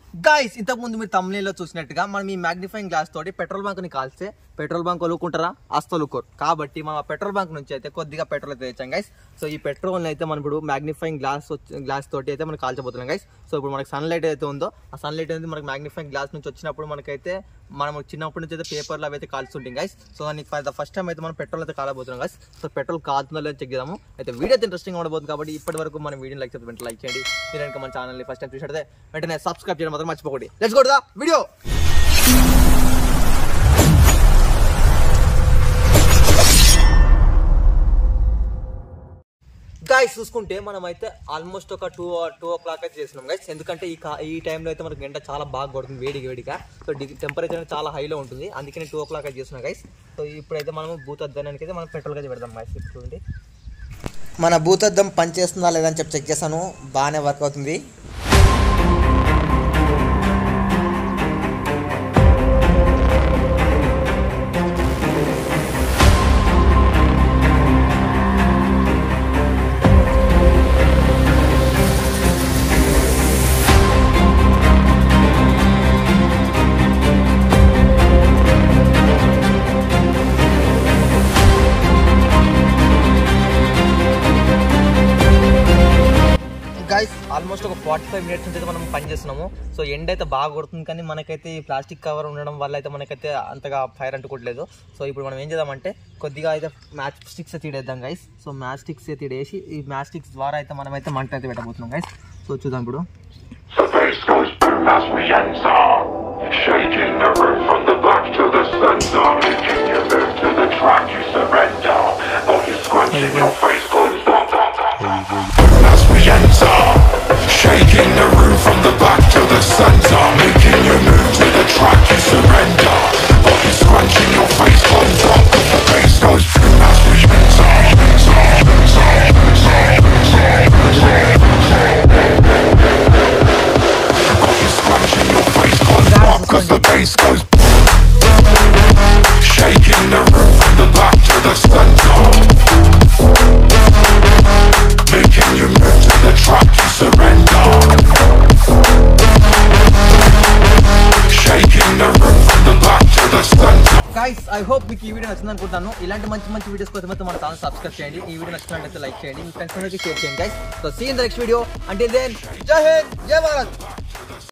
Guys ఇంతకు ముందు మీరు తమ్ముళ్ళలో చూసినట్టుగా మనం ఈ మాగ్నిఫైయింగ్ గ్లాస్ తోటి పెట్రోల్ బంక్ ని కాల్స్తే పెట్రోల్ బంక్ ఊరుకుంటారా అస్సలు ఊరుకోరు. కాబట్టి మనం ఆ పెట్రోల్ బంక్ నుంచి అయితే కొద్దిగా పెట్రోల్ అయితే తెచ్చాం గైస్. సో ఈ పెట్రోల్ అయితే మనం ఇప్పుడు మాగ్నిఫైయింగ్ గ్లాస్ తోటి అయితే మనం కాల్చబోతున్నాం గైస్. సో ఇప్పుడు మనకి సన్లైట్ అయితే ఉందో ఆ సన్లైట్ అనేది మనకి మాగ్నిఫైయింగ్ గ్లాస్ నుంచి వచ్చినప్పుడు మనకైతే మనం చిన్నప్పటి నుంచి అయితే పేపర్లు అవి అయితే కాల్చుంటాం గైస్. సో దానికి ఫస్ట్ టైం అయితే మనం పెట్రోల్ అయితే కాలబోతున్నాం గైస్. సో పెట్రోల్ కాలుతుందో లేదో చెక్ చేద్దాము. అయితే వీడియో అయితే ఇంట్రెస్టింగ్ ఉండబోతుంది కాబట్టి ఇప్పటి వరకు మన వీడియో లైక్ చేస్తే లైక్ చేయండి. మీరు ఇంకా మన ఛానల్ని ఫస్ట్ టైం చూసినట్టే వెంటనే సబ్స్క్రైబ్ చేయడం మాత్రం మర్చిపోకండి. Let's go to the video. Guys చూసుకుంటే మనం అయితే ఆల్మోస్ట్ ఒక 2 o'clock అయితే చేస్తున్నాం గైస్. ఎందుకంటే ఈ టైంలో అయితే మనకి ఎండ చాలా బాగా కొడుతుంది వేడిగా. సో టెంపరేచర్ చాలా హైలో ఉంటుంది, అందుకని 2 o'clock అయితే చేస్తున్నాం గైస్. సో ఇప్పుడైతే మనం భూతద్దానికి అయితే మనం పెట్రోల్ అయితే పెడదాం గైస్. చూడండి మన భూతద్దం పనిచేస్తుందా లేదని చెప్పి చెక్ చేశాను, బాగానే వర్క్ అవుతుంది. గైస్ ఆల్మోస్ట్ ఒక 45 minutes నుంచి అయితే మనం పని చేస్తున్నాము. సో ఎండ అయితే బాగా కొడుతుంది, కానీ మనకైతే ఈ ప్లాస్టిక్ కవర్ ఉండడం వల్ల అయితే మనకైతే అంతగా ఫైర్ అంటుకోవట్లేదు. సో ఇప్పుడు మనం ఏం చేద్దామంటే కొద్దిగా అయితే మ్యాచ్ స్టిక్స్ అయితే తీడేద్దాం గైస్. సో మ్యాచ్ స్టిక్స్ అయితే తీడేసి ఈ మ్యాచ్ స్టిక్స్ ద్వారా అయితే మనం అయితే మంట అయితే పెట్టబోతున్నాం గైస్. సో చూద్దాం ఇప్పుడు. As we enter, shaking the room from the back to the center, making you move to the track, you surrender. Body scrunching, your face comes up, the bass goes boom as we enter. Body scrunching, your face comes up, cause the bass goes boom. Shaking the room from the back to the center, making you move to the track, you surrender. Shaking the room from the back to the center. Guys I hope మీకు ఈ video నచ్చింది అనుకుంటాను. ఇలాంటి మంచి videos కోసం అయితే మన channel subscribe చేయండి. ఈ వీడియో నచ్చినట్లయితే లైక్ చేయండి, మీ ఫ్రెండ్స్ అందరికీ షేర్ చేయండి guys. So see in the next video. Until then Jai Hind, జై భారత్.